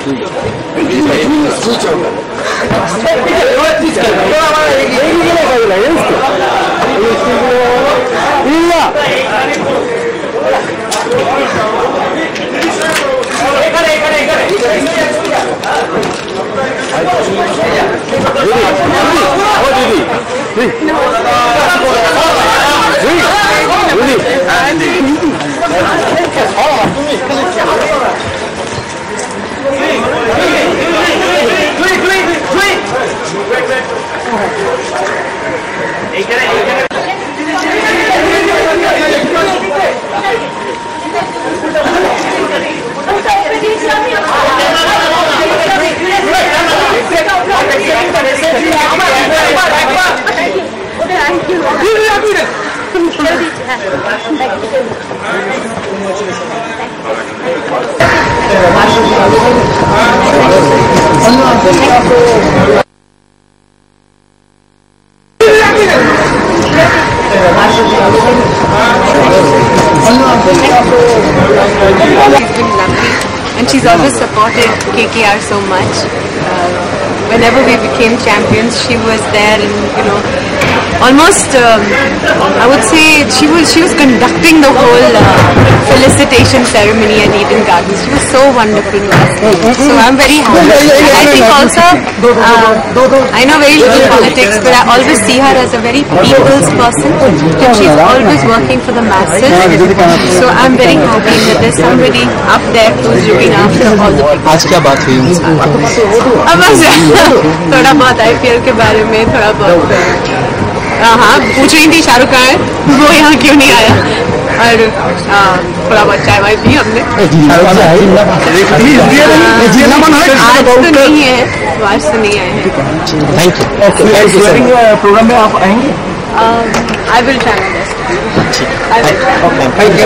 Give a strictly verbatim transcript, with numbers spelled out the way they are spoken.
And she's always supported K K R so much. Uh, whenever we became champions, she was there, and you know, almost um, I would say she was she was conducting the whole uh, felicitation ceremony at Eden Gardens. She was so wonderful to us. So I'm very happy. I think also uh, I know very little politics, but I always see her as a very people's person, and she's always working for the masses. So I'm very happy that there's somebody up there who's looking after all the people. आज क्या बात हुई उनसे? अब बस थोड़ा बहुत I P L के बारे में थोड़ा बहुत हाँ पूछ रही थी शाहरुख खान वो यहाँ क्यों नहीं आया, और थोड़ा बहुत चाय वाय पी हमने। आज तो नहीं है, आज तो नहीं आए हैं। Thank you. प्रोग्राम में आप आएंगे? I will try my best.